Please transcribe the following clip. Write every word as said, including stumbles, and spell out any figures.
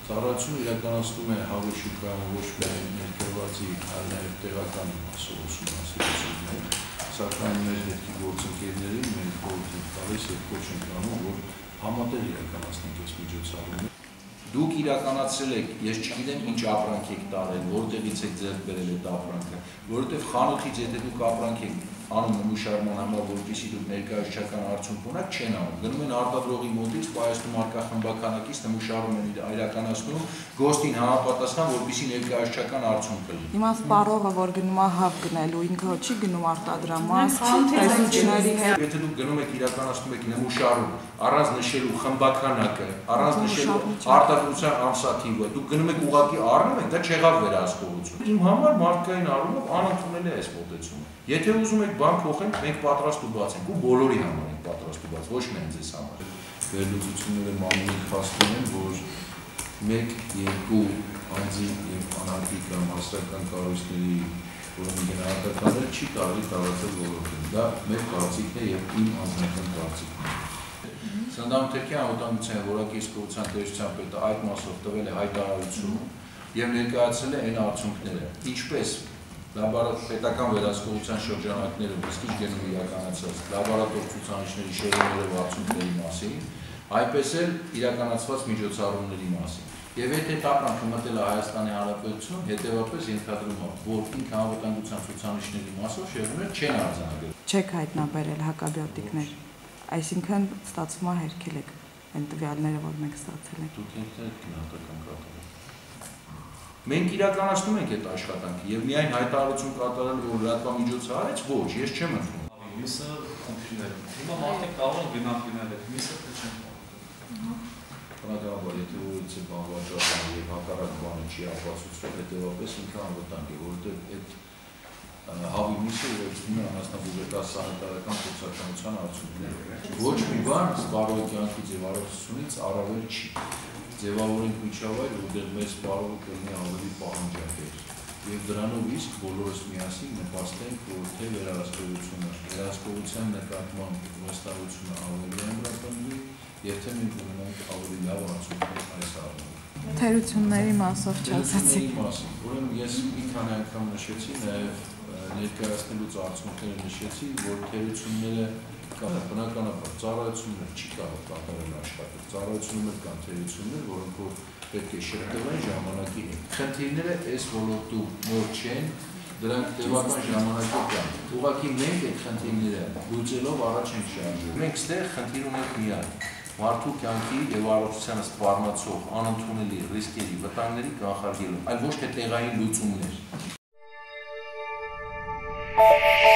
Ծառայությունը իրականացնում է հավի շուկայում ոչ միայն ներկայացի, այլ նաև տեղական ուսումնասիրություններ, սակայն մեր հետքի գործընկերներին մենք խորհուրդ ենք տալիս եւ կոչ ենք անում, որ համատեղ իրականացնենք այս միջոցառումը։ Դուք իրականացրել եք, ես չգիտեմ ինչ ապրանք եք տարել, որտեղից եք ձեռք բերել այդ ապրանքը, որովհետև խանութից եթե դուք ապրանք եք անում նմուշարման համար, որպեսզի դուք ներկայացական արդյունք ունեք, չեն անում։ Գնում են արտադրողի մոտից, պայուսնում արկա խմբականակից նմուշարում են իրականացնում, գոստին համապատասխան, որպեսզի ներկայացական արդյունք լինի։ Հիմա սպառողը, որ գնում է հավ գնելու, ինքը չի գնում արտադրամաս, տեսուչների հետ։ Եթե դուք գնում եք իրականացնում եք նմուշարում, առանց նշելու խմբականակը, առանց նշելու արտադրության ամսաթիվը, դուք գնում եք ուղղակի առնում եք, դա չեղավ վերահսկողություն։ Իմ համար մարդկային առումով անընդունել է այս մոտեցումը։ Եթե ուզում եք բան փոխենք, մենք պատրաստ ու բաց ենք, ու բոլորի համար ենք պատրաստ ու բաց, ոչ միայն ձեզ համար։ Վերլուծությունները մանունի փաստում են, որ մեկ երկու անձի եւ անհատի կամ հասարակական կառույցների որոնք գնահատականներ չի կարելի տարածել ոլորտում։ Դա մեր կարծիքն է եւ իմ անձնական կարծիքն է։ Սանդամթերքյան անվտանգության որակի իսկության տեսության պետը այդ մասով տվել է հայտարարություն եւ ներկայացրել է այն արդյունքները, ինչպես լաբորատորիական վերահսկողության շրջանակներում իսկ ինչ գնում իրականացած լաբորատոր ցուցանիշների շեղումներով արդյունքների մասին, այնպես էլ իրականացված միջոցառումների մասին։ Եվ եթե այդ ապրանքը մտել է Հայաստանի Հանրապետություն, հետեւաբար ենթադրում է, որ ինքը անվտանգության ցուցանիշների մասով շեղումներ չեն արձանագրել։ Չեք հայտնաբերել հակաբյոտիկներ, այսինքն ստացվում է հերքել եք այն տվյալները, որ մենք ստացել ենք։ Դուք ինքներդ գնահատական կատարել։ Մենք իրականացնում ենք այդ աշխատանքը եւ միայն հայտարարություն կատարել, որ լրատվամիջոցը արեց, ոչ, ես չեմ ընդունում։ Միսը խնդիրներ են։ Հիմա մարդիկ կարող են գնահատել այդ միսը թե չեն կարող։ Բնականաբար, եթե ուղղից է բան վաճառվում եւ հակառակ բանը չի ապացուցվել, հետեւաբար ինքը անվտանգ է, որովհետեւ այդ հավի միսը ուղղեցնում է անասնաբուժետասանիտարական փորձականության արդյունքները։ Ոչ մի բան սպառողի կյանքի ձևավորությունից առավել չի։ Ձևավորենք միջավայր, որտեղ մեր սպառողը կլինի ավելի պահանջատեր։ Եվ դրանով իսկ բոլորս միասին նպաստենք, որ թե վերահսկողությունը, վերահսկողության նկատմամբ վստահությունը ավելի ամրապնդվի, եւ թե մենք ունենանք ավելի լավ արդյունքներ այս առումով։ Թերությունների մասով չասացիք։ Ուրեմն ես մի քանի անգամ նշեցի, նաեւ ներկայացնելուց արդյունքները նշեցի, որ թերությունները կան, բնականաբար ծառայություններ չի կարող կատարել աշխատել։ Ծառայություններ կան թերություններ, որոնք որ պետք է շրջվեն ժամանակի հետ։ Խնդիրները այս ոլորտում նոր չեն, դրանք տևական ժամանակով կան։ Ուղղակի մենք այդ խնդիրները լուծելով առաջ ենք շարժվում։ Մենք ստեղ խնդիր ունենք միայն մարդու կյանքի եւ առողջությանը սպառնացող անընդունելի ռիսկերի, վտանգների կանխարգելում, այլ ոչ թե տեղային լուծումներ։